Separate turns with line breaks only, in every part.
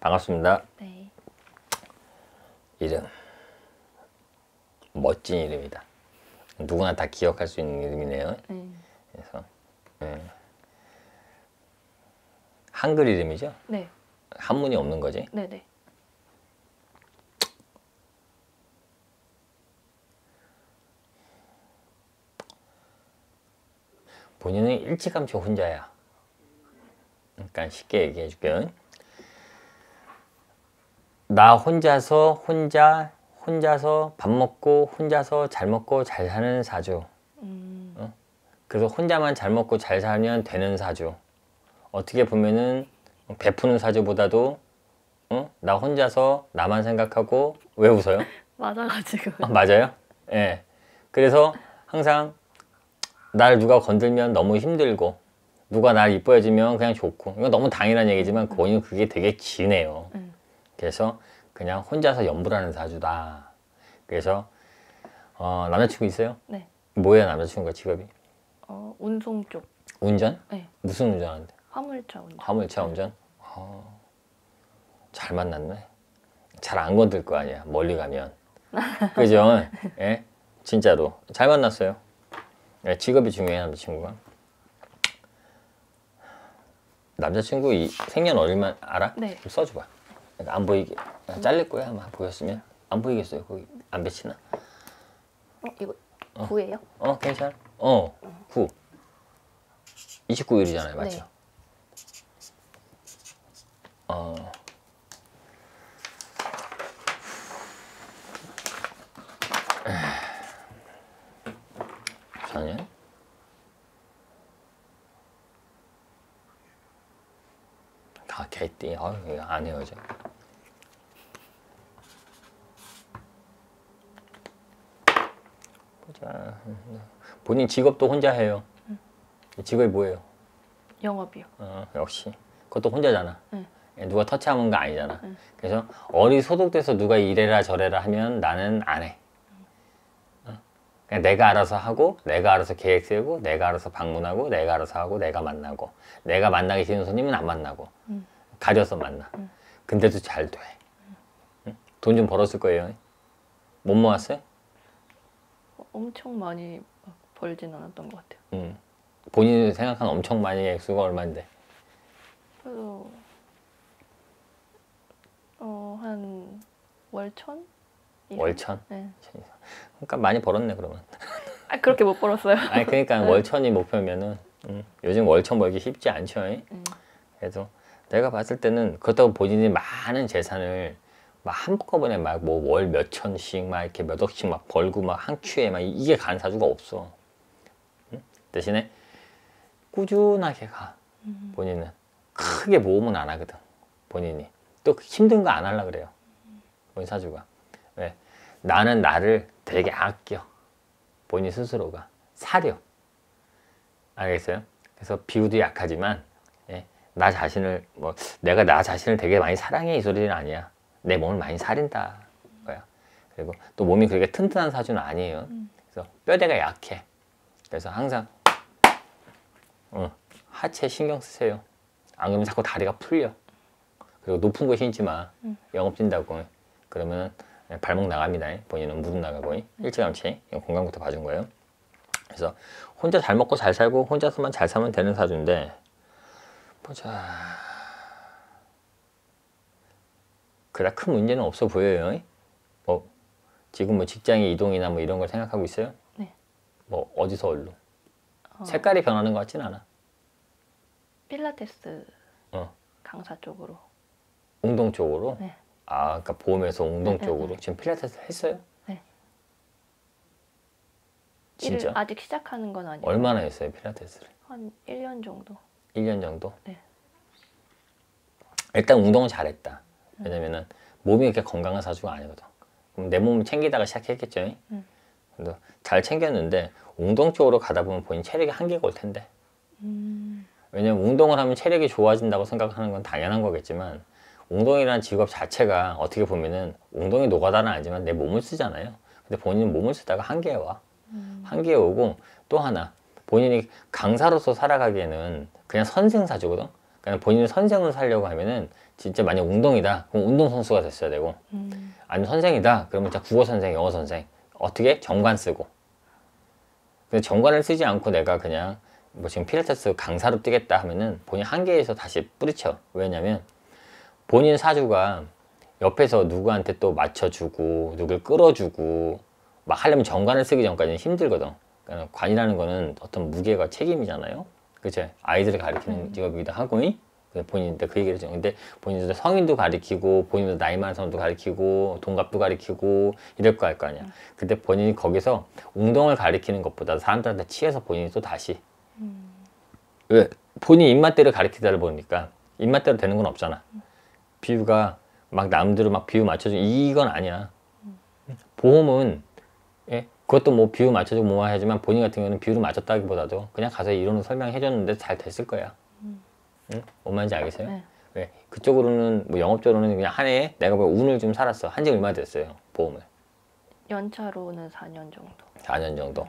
반갑습니다.
네.
이름 멋진 이름이다. 누구나 다 기억할 수 있는 이름이네요. 그래서 한글 이름이죠?
네.
한문이 없는 거지?
네네.
본인은 일찌감치 혼자야. 그러니까 쉽게 얘기해 줄게요. 나 혼자서 밥 먹고 혼자서 잘 먹고 잘 사는 사주. 그래서 혼자만 잘 먹고 잘 살면 되는 사주. 어떻게 보면은 베푸는 사주보다도 나 혼자서 나만 생각하고. 왜 웃어요?
맞아가지고.
맞아요? 예. 그래서 항상 날 누가 건들면 너무 힘들고 누가 날 이뻐해주면 그냥 좋고. 이건 너무 당연한 얘기지만 본인은 그게 되게 진해요. 그래서 그냥 혼자서 연불하는 사주다. 그래서 남자친구 있어요?
네.
뭐예요 남자친구가 직업이?
운송 쪽.
운전?
네.
무슨 운전하는데?
화물차 운전.
화물차 운전? 잘 만났네. 잘 안 건들 거 아니야 멀리 가면. 그죠? 예? 진짜로 잘 만났어요. 예, 직업이 중요해 남자친구가. 남자친구 이 생년월일만 알아?
네.
좀 써줘봐. 안 보이게. 잘릴 거야 아마 보였으면. 안 보이겠어요 거기 안 비치나?
이거 9예요?
괜찮아. 9. 29일이잖아요 맞죠?
네.
저는 개띠. 이거 안 헤어져. 보자. 본인 직업도 혼자 해요. 직업이 뭐예요?
영업이요.
역시 그것도 혼자잖아.
응.
누가 터치하는 거 아니잖아. 그래서 어리소독돼서 누가 이래라 저래라 하면 나는 안 해. 그냥 내가 알아서 하고 내가 알아서 계획 세우고 내가 알아서 방문하고 내가 알아서 하고 내가 만나고 내가 만나기 싫은 손님은 안 만나고 가려서 만나. 근데도 잘 돼. 돈 좀 벌었을 거예요. 못 모았어요?
엄청 많이 벌진 않았던 것 같아요.
본인이 생각한 엄청 많이 액수가 얼마인데?
그래서 한 월천? 이상?
월천?
네.
그러니까 많이 벌었네 그러면.
그렇게 못 벌었어요.
아니 그러니까 월천이 목표면은 요즘 월천 벌기 쉽지 않죠. 그래서 내가 봤을 때는 그렇다고 본인이 많은 재산을 막 한꺼번에 막 뭐 월 몇 천씩 막 이렇게 몇 억씩 막 벌고 막 한 큐에 막 이게 가는 사주가 없어. 대신에 꾸준하게 가. 본인은 크게 모험은 안 하거든. 본인이 또 힘든 거 안 하려고 그래요. 본인 사주가. 왜? 나는 나를 되게 아껴. 본인 스스로가 사려. 알겠어요? 그래서 비유도 약하지만 나 자신을 내가 나 자신을 되게 많이 사랑해 이 소리는 아니야. 내 몸을 많이 사린다 거야. 그리고 또 몸이 그렇게 튼튼한 사주는 아니에요. 그래서 뼈대가 약해. 그래서 항상 하체 신경 쓰세요. 안 그러면 자꾸 다리가 풀려. 그리고 높은 거 신지 마. 영업 뛴다고. 그러면 발목 나갑니다. 본인은 무릎 나가고. 일찌감치 건강부터 봐준 거예요. 그래서 혼자 잘 먹고 잘 살고 혼자서만 잘 살면 되는 사주인데 보자. 그닥 큰 문제는 없어 보여요. 지금 뭐 직장의 이동이나 뭐 이런 걸 생각하고 있어요?
네.
뭐 어디서 어디로? 색깔이 변하는 것 같진 않아.
필라테스 강사 쪽으로.
운동 쪽으로?
네.
그러니까 보험에서 운동
네,
쪽으로.
네.
지금 필라테스 했어요?
네.
진짜?
일을 아직 시작하는 건 아니에요.
얼마나 했어요 필라테스를?
한 1년 정도.
1년 정도?
네.
일단 운동은 잘했다. 왜냐면은 몸이 이렇게 건강한 사주가 아니거든. 그럼 내 몸을 챙기다가 시작했겠죠. 근데 잘 챙겼는데 운동 쪽으로 가다 보면 본인 체력이 한계가 올 텐데. 왜냐면 운동을 하면 체력이 좋아진다고 생각하는 건 당연한 거겠지만 운동이라는 직업 자체가 어떻게 보면은 운동의 노가다는 아니지만 내 몸을 쓰잖아요. 근데 본인은 몸을 쓰다가 한계에 와. 한계에 오고 또 하나 본인이 강사로서 살아가기에는 그냥 선생사주거든. 그러니까 본인이 선생을 살려고 하면은 진짜 만약 웅덩이다 그럼 운동선수가 됐어야 되고 아니면 선생이다 그러면 진짜 국어 선생, 영어 선생 어떻게? 정관 쓰고 근데 정관을 쓰지 않고 내가 그냥 뭐 지금 필라테스 강사로 뛰겠다 하면은 본인 한계에서 다시 뿌리쳐. 왜냐면 본인 사주가 옆에서 누구한테 또 맞춰주고 누굴 끌어주고 막 하려면 정관을 쓰기 전까지는 힘들거든. 그러니까 관이라는 거는 어떤 무게가 책임이잖아요. 그치? 아이들을 가르치는 직업이기도 하고 본인한테 그 얘기를 했죠. 근데 본인도 성인도 가르치고 본인도 나이 많은 사람도 가르치고 동갑도 가르치고 이럴 거 할 거 아니야. 근데 본인이 거기서 웅덩을 가르치는 것보다 사람들한테 치여서 본인이 또 다시 왜? 본인 입맛대로 가르치다 보니까 입맛대로 되는 건 없잖아. 비유가 막 남들을 막 비유 맞춰주고 이건 아니야. 보험은 예? 그것도 뭐 비유 맞춰주고 뭐 하지만 본인 같은 경우는 비유를 맞췄다기보다도 그냥 가서 이론을 설명해 줬는데 잘 됐을 거야. 응? 뭔 말인지 알겠어요?
네.
왜? 그쪽으로는 뭐 영업적으로는 그냥 한 해에 내가 뭐 운을 좀 살았어. 한지 얼마 됐어요? 보험을.
연차로는 4년 정도.
4년 정도.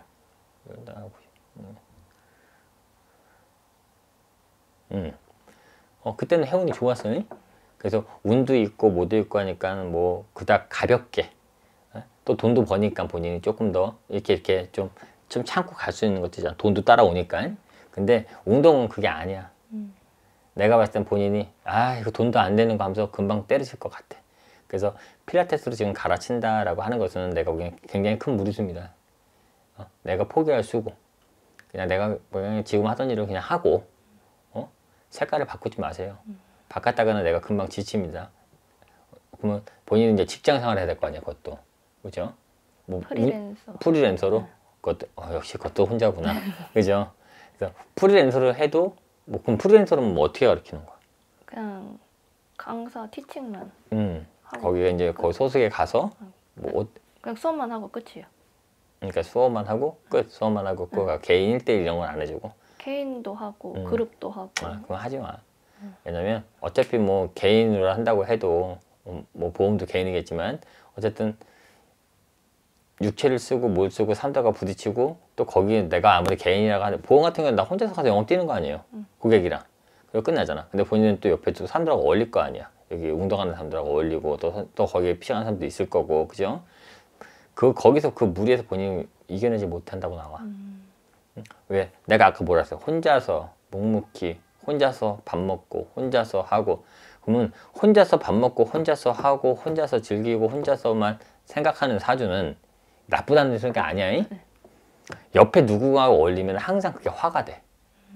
그때는 해운이 좋았어요. 그래서 운도 있고 뭐도 있고 하니까 뭐 그닥 가볍게 또 돈도 버니까 본인이 조금 더 이렇게 좀 참고 갈 수 있는 것들이잖아. 돈도 따라오니까. 근데 운동은 그게 아니야. 내가 봤을 땐 본인이 이거 돈도 안 되는 거 하면서 금방 때리실 것 같아. 그래서 필라테스로 지금 갈아친다라고 하는 것은 내가 보기엔 굉장히 큰 무리수입니다. 내가 포기할 수고 그냥 내가 그냥 지금 하던 일을 그냥 하고 색깔을 바꾸지 마세요. 바꿨다가는 내가 금방 지칩니다. 그러면 본인은 이제 직장 생활을 해야 될 거 아니야, 그것도. 그죠? 뭐 프리랜서로? 네. 그것도, 역시 그것도 혼자구나. 그죠? 그래서 프리랜서를 해도, 뭐, 그럼 프리랜서는 뭐 어떻게 가르치는 거야?
그냥 강사 티칭만.
거기에 이제 거기 소속에 가서, 뭐,
그냥 수업만 하고 끝이에요.
그러니까 수업만 하고 끝, 수업만 하고 끝. 개인 1대1 이런 건 안 해주고.
개인도 하고, 그룹도 하고.
그건 하지 마. 왜냐면 어차피 뭐 개인으로 한다고 해도 뭐 보험도 개인이겠지만 어쨌든 육체를 쓰고 뭘 쓰고 삼다가 부딪히고 또 거기에 내가 아무리 개인이라고 하는데 보험 같은 경우는 나 혼자서 가서 영업 뛰는 거 아니에요. 고객이랑. 그리고 끝나잖아. 근데 본인은 또 옆에 또 사람들하고 어울릴 거 아니야. 여기 운동하는 사람들하고 어울리고 또 거기에 피싱하는 사람도 있을 거고 그죠? 거기서 그 무리에서 본인이 이겨내지 못한다고 나와. 왜? 내가 아까 뭐라 했어? 혼자서 묵묵히 혼자서 밥 먹고 혼자서 하고 그러면 혼자서 밥 먹고 혼자서 하고 혼자서 즐기고 혼자서만 생각하는 사주는 나쁘다는 소리가 아니야. 네. 옆에 누구가 어울리면 항상 그게 화가 돼.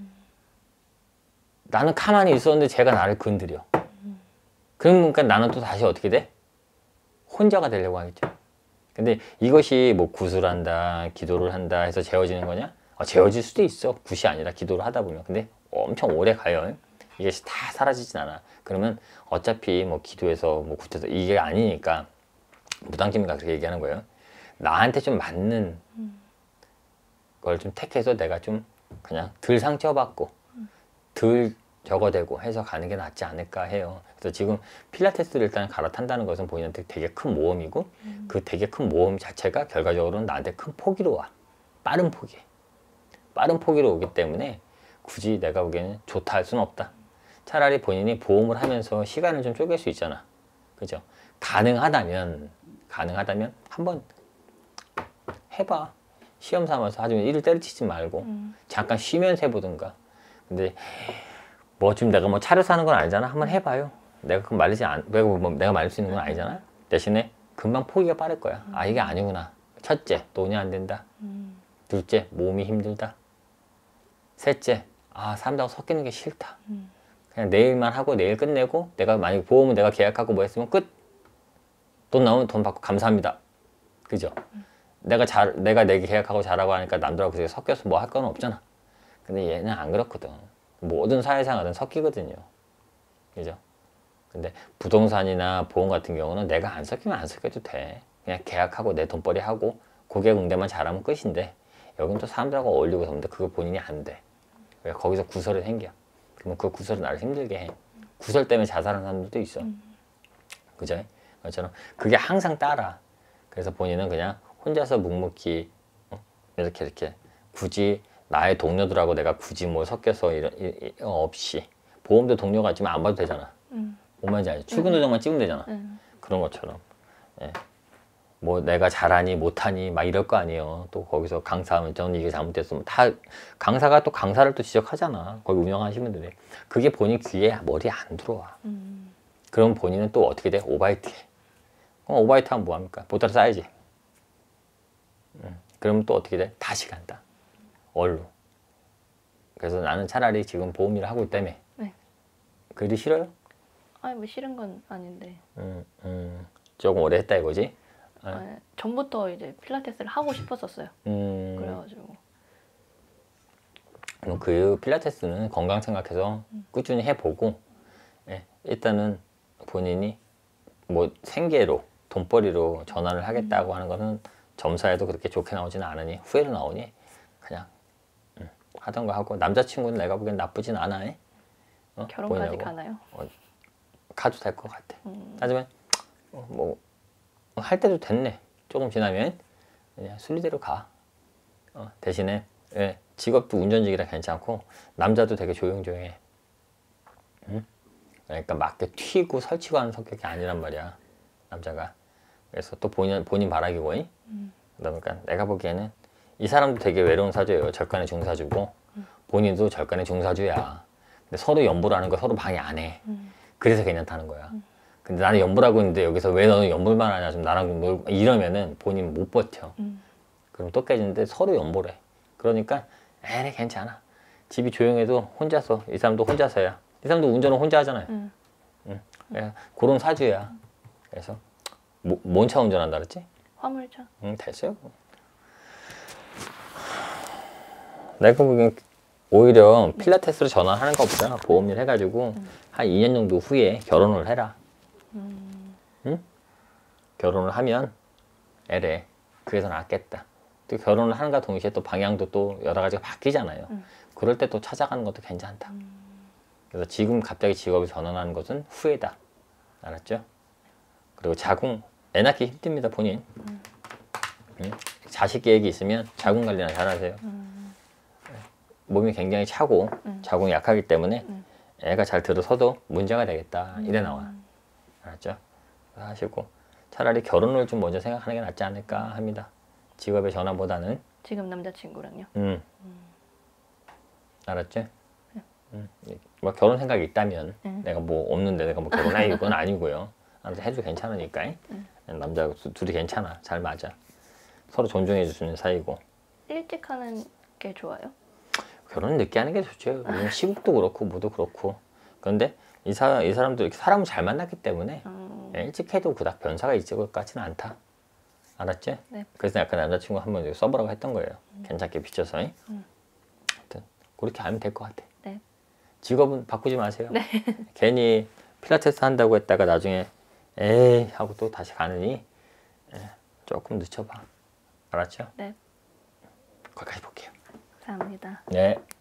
나는 가만히 있었는데 제가 나를 건드려. 그러니까 나는 또 다시 어떻게 돼? 혼자가 되려고 하겠죠. 근데 이것이 뭐 구슬한다 기도를 한다 해서 재워지는 거냐? 재워질 수도 있어. 굿이 아니라 기도를 하다 보면. 근데 엄청 오래 가요. 이게 다 사라지진 않아. 그러면 어차피 뭐 기도해서 뭐 굿해서 이게 아니니까 무당집인가 그렇게 얘기하는 거예요. 나한테 좀 맞는 걸 좀 택해서 내가 좀 그냥 덜 상처받고 덜 저거되고 해서 가는 게 낫지 않을까 해요. 그래서 지금 필라테스를 일단 갈아탄다는 것은 본인한테 되게 큰 모험이고 그 되게 큰 모험 자체가 결과적으로는 나한테 큰 포기로 와. 빠른 포기. 빠른 포기로 오기 때문에 굳이 내가 보기에는 좋다 할 수는 없다. 차라리 본인이 보험을 하면서 시간을 좀 쪼갤 수 있잖아. 그죠? 가능하다면 한번 해봐. 시험 삼아서 하지만 일을 때려치지 말고 잠깐 쉬면서 해보든가. 근데 뭐 지금 내가 뭐 차려 사는 건 아니잖아. 한번 해봐요. 내가 그럼 내가 말릴 수 있는 건 아니잖아. 대신에 금방 포기가 빠를 거야. 이게 아니구나. 첫째, 돈이 안 된다. 둘째, 몸이 힘들다. 셋째, 사람들하고 섞이는 게 싫다. 그냥 내일만 하고 내일 끝내고 내가 만약에 보험은 내가 계약하고 뭐 했으면 끝. 돈 나오면 돈 받고 감사합니다. 그죠? 내가 내게 계약하고 잘하고 하니까 남들하고 그렇게 섞여서 뭐 할 건 없잖아. 근데 얘는 안 그렇거든. 모든 사회생활은 섞이거든요. 그죠? 근데 부동산이나 보험 같은 경우는 내가 안 섞이면 안 섞여도 돼. 그냥 계약하고 내 돈벌이 하고 고객 응대만 잘하면 끝인데 여긴 또 사람들하고 어울리고 사는데 그거 본인이 안 돼. 왜? 거기서 구설이 생겨. 그러면 그 구설이 나를 힘들게 해. 구설 때문에 자살하는 사람들도 있어. 그죠? 그것처럼 그게 항상 따라. 그래서 본인은 그냥 혼자서 묵묵히 이렇게 굳이 나의 동료들하고 내가 굳이 뭐 섞여서 이런 없이 보험도 동료가 있지만 안 봐도 되잖아. 뭔 말인지 알지? 출근 도장만 찍으면 되잖아. 그런 것처럼. 예. 뭐 내가 잘하니 못하니 막 이럴 거 아니에요. 또 거기서 강사하면 저는 이게 잘못됐으면 다 강사가 또 강사를 또 지적하잖아. 거기 운영하시는 분들이. 그게 본인 귀에 머리에 안 들어와. 그럼 본인은 또 어떻게 돼? 오바이트 해. 그럼 오바이트 하면 뭐합니까? 보따리 싸야지. 그러면 또 어떻게 돼? 다시 간다. 얼로. 그래서 나는 차라리 지금 보험 일을 하고 있다며.
네.
그 일이 싫어요?
아니 뭐 싫은 건 아닌데.
조금 오래 했다 이거지?
아니, 전부터 이제 필라테스를 하고 싶었었어요. 그래가지고.
그럼 그 필라테스는 건강 생각해서 꾸준히 해보고, 예, 일단은 본인이 뭐 생계로 돈벌이로 전환을 하겠다고 하는 거는 점사에도 그렇게 좋게 나오지는 않으니 후회로 나오니 그냥 하던 거 하고. 남자친구는 내가 보기엔 나쁘진 않아.
결혼까지
뭐냐고.
가나요?
가도 될 것 같아. 하지만 뭐 할 때도 됐네. 조금 지나면 그냥 순리대로 가. 대신에 예, 직업도 운전직이라 괜찮고 남자도 되게 조용조용해. 그러니까 맞게 튀고 설치고 하는 성격이 아니란 말이야, 남자가. 그래서 또 본인 바라기고. 그러니까 내가 보기에는 이 사람도 되게 외로운 사주예요. 절간의 중사주고 본인도 절간의 중사주야. 근데 서로 연보를 하는 거 서로 방해 안 해. 그래서 괜찮다는 거야. 근데 나는 연보라고 있는데 여기서 왜 너는 연보만 하냐, 좀 나랑 좀 놀고 이러면은 본인 못 버텨. 그럼 또 깨지는데 서로 연보래. 그러니까 에이 괜찮아. 집이 조용해도 혼자서, 이 사람도 혼자서야. 이 사람도 운전은 혼자 하잖아요. 그런 사주야. 그래서 뭔 차 운전한다 그랬지?
화물차.
됐어요. 내가 보기엔 오히려 필라테스로 전환하는 것보다 보험일 해가지고 한 2년 정도 후에 결혼을 해라. 응? 결혼을 하면 애래. 그래서 낫겠다. 또 결혼을 하는가 동시에 또 방향도 또 여러 가지가 바뀌잖아요. 그럴 때 또 찾아가는 것도 괜찮다. 그래서 지금 갑자기 직업을 전환하는 것은 후회다. 알았죠? 그리고 자궁, 애 낳기 힘듭니다, 본인. 자식 계획이 있으면 자궁 관리나 잘하세요. 몸이 굉장히 차고 자궁이 약하기 때문에 애가 잘 들어서도 문제가 되겠다. 이래 나와. 알았죠? 하시고 차라리 결혼을 좀 먼저 생각하는 게 낫지 않을까 합니다. 직업의 전환보다는.
지금 남자친구랑요?
알았죠? 뭐 결혼 생각이 있다면 내가 뭐 없는데 내가 뭐 결혼해 이건 아니고요. 아무튼 해도 괜찮으니까. 남자 둘이 괜찮아. 잘 맞아. 서로 존중해 주는 사이고.
일찍 하는 게 좋아요?
결혼은 늦게 하는 게 좋죠. 요즘 시국도 그렇고 뭐도 그렇고. 그런데 이 사람도 이렇게 사람을 잘 만났기 때문에 일찍 해도 그닥 변사가 있을 것 같지는 않다. 알았지?
네.
그래서 약간 남자친구 한번 써보라고 했던 거예요. 괜찮게 비춰서. 하여튼 그렇게 하면 될 것 같아.
네.
직업은 바꾸지 마세요.
네.
괜히 필라테스 한다고 했다가 나중에 에이 하고 또 다시 가느니 조금 늦춰봐. 알았죠?
네.
거기까지 볼게요.
감사합니다.
네.